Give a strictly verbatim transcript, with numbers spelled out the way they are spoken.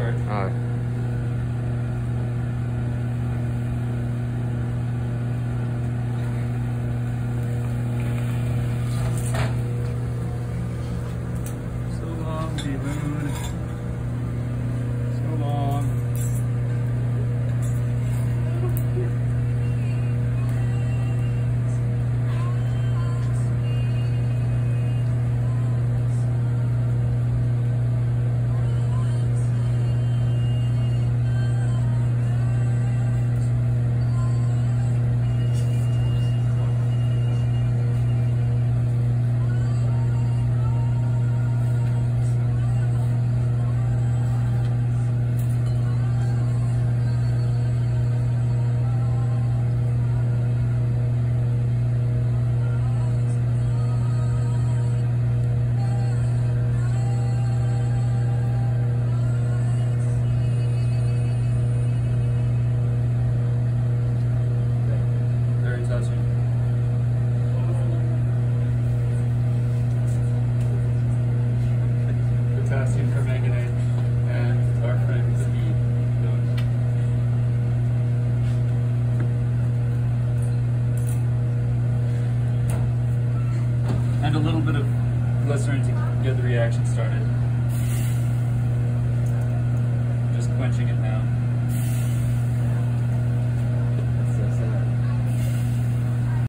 start. Alright. So long, bee-lloon. So long. Potassium, permanganate, and our friend the bee-lloon. And a little bit of glycerine to get the reaction started. Just quenching it now.